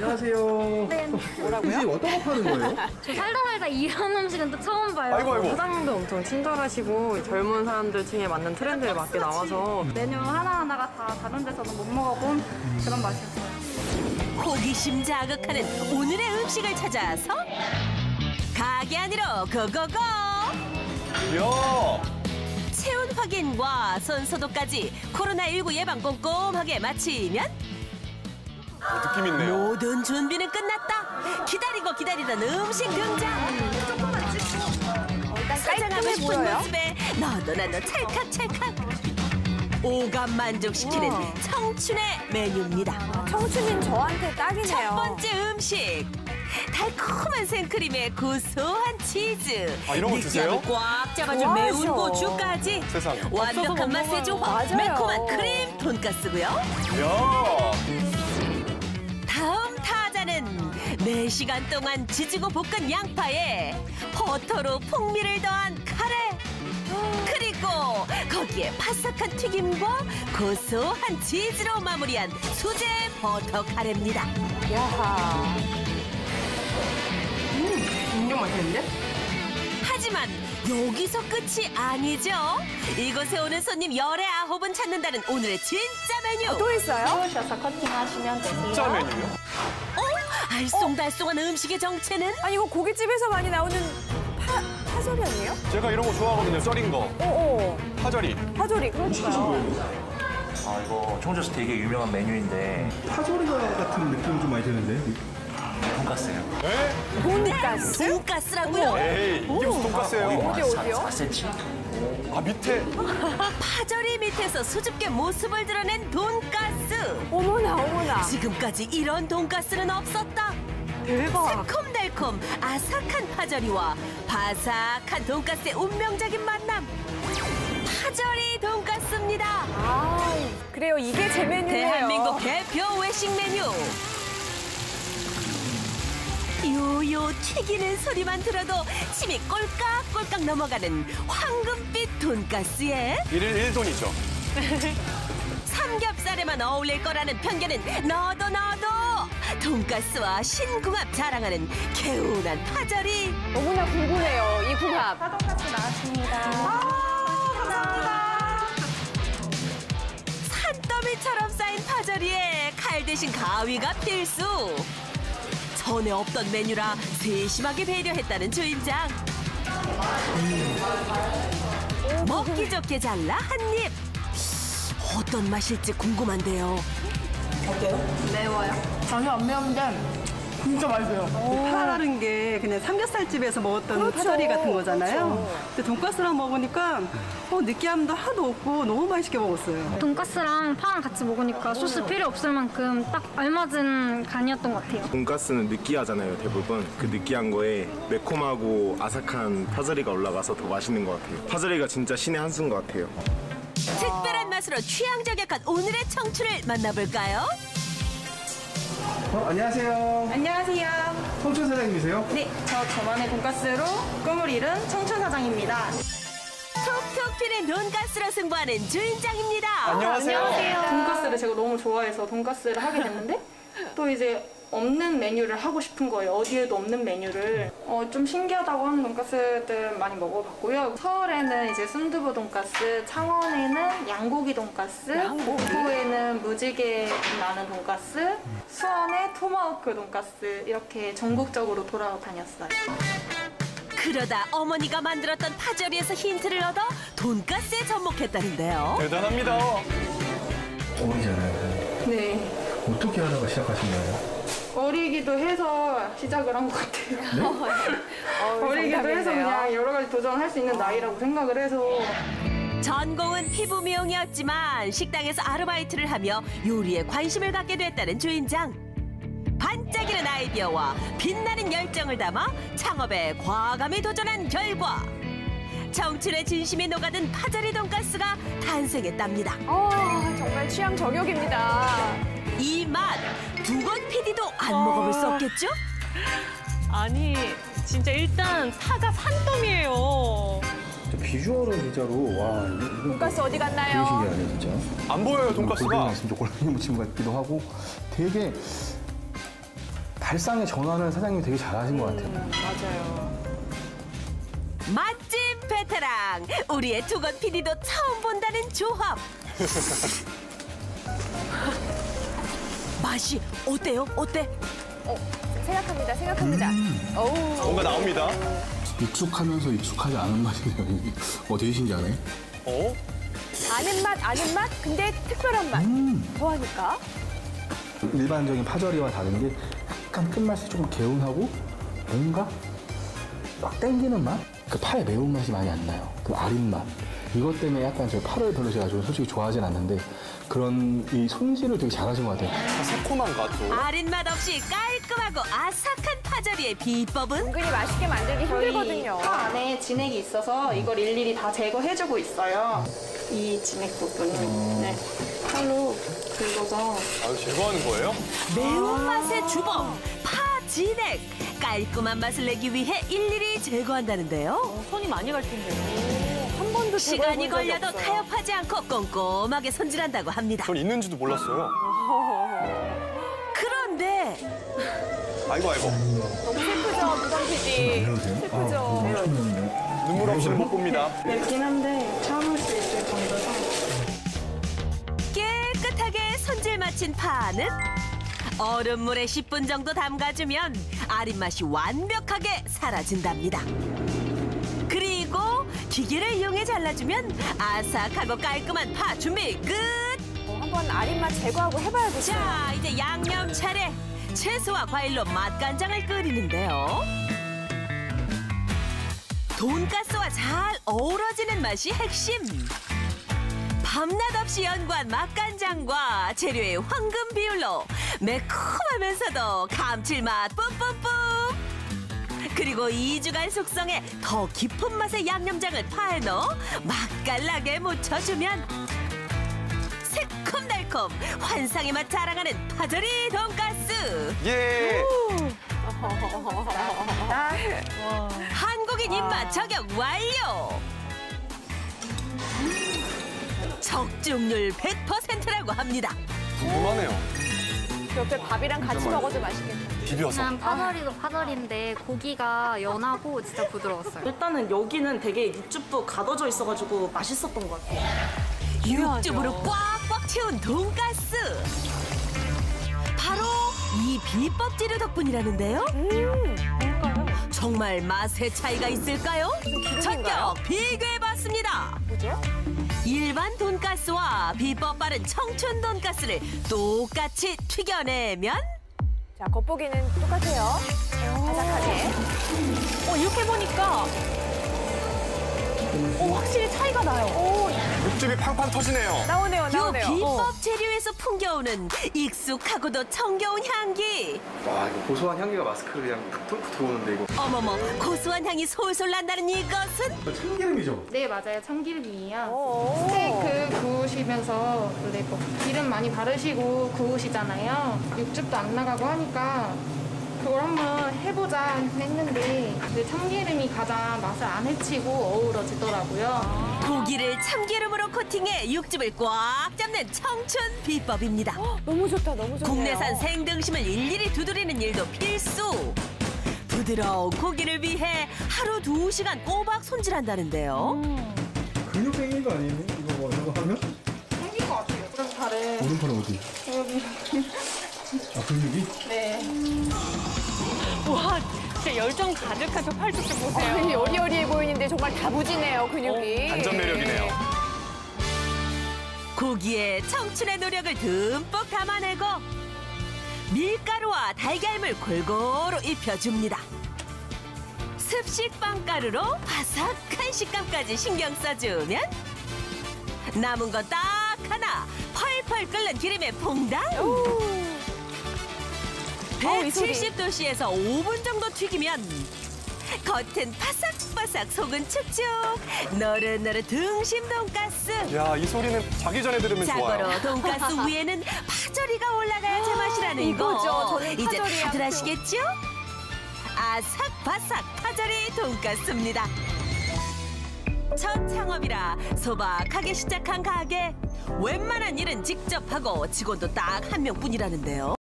안녕하세요. 네. 뭐라고요? 어떤 거 파는 거예요? 저 살다 이런 음식은 또 처음 봐요. 아이고. 사장님도 엄청 친절하시고 젊은 사람들 층에 맞는 트렌드에 맞게 나와서 메뉴 하나하나가 다 다른 데서는 못 먹어본 그런 맛이었어요. 호기심 자극하는 오늘의 음식을 찾아서 가게 안으로 고고고! 이야. 체온 확인과 손 소독까지 코로나19 예방 꼼꼼하게 마치면 느낌 있네요. 모든 준비는 끝났다. 기다리고 기다리던 음식 등장. 사장하고 싶은 모습에 너도 나도 찰칵찰칵. 오감 만족시키는 청춘의 메뉴입니다. 청춘인 저한테 딱이네요. 첫 번째 음식. 달콤한 생크림에 고소한 치즈. 아, 이런 거 주세요? 느끼함을 꽉 잡아준 좋아하셔. 매운 고추까지. 세상에. 완벽한 맛의 조화. 맞아요. 매콤한 크림 돈가스고요. 이야. 다음 타자는 4시간 동안 지지고 볶은 양파에 버터로 풍미를 더한 카레. 그리고 거기에 바삭한 튀김과 고소한 치즈로 마무리한 수제 버터 카레입니다. 야하. 엄청 맛있는데? 하지만 여기서 끝이 아니죠. 이곳에 오는 손님 19분 찾는다는 오늘의 진짜 메뉴. 또 있어요? 오셔서 커팅하시면 되세요. 진짜 메뉴요? 알쏭달쏭한 음식의 정체는? 아니 이거 고깃집에서 많이 나오는 파절이 아니에요? 제가 이런 거 좋아하거든요. 썰인 거. 오. 파절이. 파절이 그러니까요. 아, 이거 청주에서 되게 유명한 메뉴인데 파조리가 같은 느낌이 좀 많이 드는데? 돈가스예요. 에? 돈가스? 돈가스라고요? 에이, 이게 무슨 돈가스예요? 어디요? 4cm? 아, 밑에. 파절이 밑에서 수줍게 모습을 드러낸 돈가스. 어머나. 지금까지 이런 돈가스는 없었다. 대박. 새콤달콤 아삭한 파절이와 바삭한 돈가스의 운명적인 만남. 파절이 돈가스입니다. 아, 그래요. 이게 제 메뉴예요. 대한민국 대표 외식 메뉴. 요요 튀기는 소리만 들어도 침이 꼴깍꼴깍 넘어가는 황금빛 돈가스에 1일 1돈이죠. 삼겹살에만 어울릴 거라는 편견은 너도 돈가스와 신궁합 자랑하는 개운한 파절이. 너무나 궁금해요. 이 궁합. 파돈가스 나왔습니다. 산더미처럼 쌓인 파절이에 칼 대신 가위가 필수. 전에 없던 메뉴라 세심하게 배려했다는 주인장. 먹기 좋게 잘라 한 입. 어떤 맛일지 궁금한데요. 전혀 안 매운데 진짜 맛있어요. 파라는 게 그냥 삼겹살집에서 먹었던 그렇죠. 파절이 같은 거잖아요. 그렇죠. 근데 돈가스랑 먹으니까 느끼함도 하나도 없고 너무 맛있게 먹었어요. 돈가스랑 파랑 같이 먹으니까 소스 필요 없을 만큼 딱 알맞은 간이었던 것 같아요. 돈가스는 느끼하잖아요, 대부분. 그 느끼한 거에 매콤하고 아삭한 파절이가 올라가서 더 맛있는 것 같아요. 파절이가 진짜 신의 한 수인 것 같아요. 특별한 맛으로 취향 저격한 오늘의 청춘을 만나볼까요? 안녕하세요. 안녕하세요. 청춘 사장님이세요? 네, 저만의 돈가스로 꿈을 이룬 청춘 사장입니다. 톡톡 튀는 돈가스로 승부하는 주인장입니다. 안녕하세요. 돈가스를 제가 너무 좋아해서 돈가스를 하게 됐는데 또 이제 없는 메뉴를 하고 싶은 거예요. 어디에도 없는 메뉴를. 좀 신기하다고 하는 돈가스들 많이 먹어봤고요. 서울에는 이제 순두부 돈가스, 창원에는 양고기 돈가스, 목포에는 무지개 나는 돈가스, 수원에 토마호크 돈가스 이렇게 전국적으로 돌아다녔어요. 그러다 어머니가 만들었던 파절이에서 힌트를 얻어 돈가스에 접목했다는데요. 대단합니다. 어리잖아요. 네. 어떻게 하다가 시작하신 거예요? 어리기도 해서 시작을 한 것 같아요. 어리기도 해서 그냥 여러 가지 도전할 수 있는 나이라고 생각을 해서. 전공은 피부 미용이었지만 식당에서 아르바이트를 하며 요리에 관심을 갖게 됐다는 주인장. 반짝이는 아이디어와 빛나는 열정을 담아 창업에 과감히 도전한 결과 청춘의 진심이 녹아든 파절이 돈가스가 탄생했답니다. 정말 취향 저격입니다. 이 맛 두건 PD도 안 먹어볼 수 없겠죠? 아니 진짜 일단 파가 산더미예요. 비주얼은 진짜로 와 이거 돈가스 어디 갔나요? 되게 신기하네 진짜. 안 보여요, 돈가스가. 골뱅이 있으면 좀 골뱅이 무침 같기도 하고 되게 발상의 전환을 사장님이 되게 잘하신 것 같아요. 맞아요. 맛집 베테랑 우리의 두건 PD도 처음 본다는 조합. 맛이 어때요? 어때? 생각합니다. 어우. 뭔가 나옵니다. 익숙하면서 익숙하지 않은 맛이네요. 되게 신기하네. 어? 아는 맛, 근데 특별한 맛. 더하니까. 일반적인 파절이와 다른 게 약간 끝맛이 조금 개운하고 뭔가 막 땡기는 맛? 그 파의 매운맛이 많이 안 나요. 그 아린 맛. 이것 때문에 약간 저 파를 별로 제가 좀 솔직히 좋아하진 않는데 그런 이 손질을 되게 잘하신 것 같아요. 새콤한가 또. 아린 맛 없이 깔끔하고 아삭한 파절이의 비법은? 은근히 맛있게 만들기 힘들거든요. 파 안에 진액이 있어서 이걸 일일이 다 제거해주고 있어요. 이 진액 부분을 네. 칼로 긁어서 아유, 제거하는 거예요? 매운맛의 주범 파 진액. 깔끔한 맛을 내기 위해 일일이 제거한다는데요. 손이 많이 갈 텐데. 한 번도 시간이 제거해본 적이 걸려도 없어요. 타협하지 않고 꼼꼼하게 손질한다고 합니다. 전 있는지도 몰랐어요. 그런데 아이고. 너무 슬프죠, 두건 PD. 슬프죠. 눈물 없이는 못 봅니다. 맵긴 한데 참을 수 있을 정도로 깨끗하게 손질 마친 파는 얼음물에 10분 정도 담가주면 아린 맛이 완벽하게 사라진답니다. 그리고 기계를 이용해 잘라주면 아삭하고 깔끔한 파 준비 끝! 한번 아린 맛 제거하고 해봐야겠어요. 자, 이제 양념 차례. 채소와 과일로 맛간장을 끓이는데요. 돈가스와 잘 어우러지는 맛이 핵심. 밤낮 없이 연구한 맛간장과 재료의 황금 비율로 매콤하면서도 감칠맛 뿜뿜뿜. 그리고 2주간 숙성해 더 깊은 맛의 양념장을 파에 넣어 맛깔나게 묻혀주면 새콤달콤 환상의 맛 자랑하는 파절이 돈가스. 예. 한국인 입맛 저격 완료. 적중률 100%라고 합니다. 궁금하네요. 옆에 밥이랑 같이 먹어도 맛있겠다. 비벼서. 그냥 파절이도 파절인데 고기가 연하고 진짜 부드러웠어요. 일단은 여기는 되게 육즙도 가둬져 있어가지고 맛있었던 것 같아요. 육즙으로 꽉꽉 채운 돈가스. 바로 이 비법 재료 덕분이라는데요. 정말 맛의 차이가 있을까요? 전격 비교해봤습니다. 뭐죠? 일반 돈가스와 비법 바른 청춘 돈가스를 똑같이 튀겨내면 자, 겉보기는 똑같아요. 바삭하게. 이렇게 보니까 확실히 차이가 나요. 육즙이 팡팡 터지네요. 나오네요. 요 비법 재료에서 풍겨오는 익숙하고도 정겨운 향기. 와, 이거 고소한 향기가 마스크를 그냥 탁 뚫고 들어오는데 이거. 어머머, 고소한 향이 솔솔 난다는 이것은? 참기름이죠? 네, 맞아요. 참기름이에요. 스테이크 구우시면서 원래 뭐 기름 많이 바르시고 구우시잖아요. 육즙도 안 나가고 하니까 그걸 한번 해보자 했는데 근데 참기름이 가장 맛을 안 해치고 어우러지더라고요. 고기를 참기름으로 코팅해 육즙을 꽉 잡는 청춘 비법입니다. 너무 좋다, 너무 좋네요. 국내산 생등심을 일일이 두드리는 일도 필수. 부드러운 고기를 위해 하루 2시간 꼬박 손질한다는데요. 근육 생긴 거 아니에요? 이거 하면? 생긴 것 같아요. 오른팔에. 오른팔은 어디? 여기. 아, 근육이? 네. 와, 진짜 열정 가득한 저 팔뚝 좀 보세요. 여리여리해 보이는데 정말 다부지네요, 근육이. 반전 매력이네요. 고기에 청춘의 노력을 듬뿍 담아내고 밀가루와 달걀물 골고루 입혀줍니다. 습식 빵가루로 바삭한 식감까지 신경 써주면 남은 건 딱 하나, 펄펄 끓는 기름에 퐁당! 170도씨에서 5분 정도 튀기면 겉은 바삭바삭, 속은 축축, 너릇너릇 등심 돈가스. 야, 이 소리는 자기 전에 들으면 좋아요. 자고로 돈가스 위에는 파절이가 올라가야 제맛이라는 이거죠. 거. 저는 이제 파절이야, 다들 또. 아시겠죠? 아삭바삭 파절이 돈가스입니다. 첫 창업이라 소박하게 시작한 가게. 웬만한 일은 직접 하고 직원도 딱 한 명뿐이라는데요.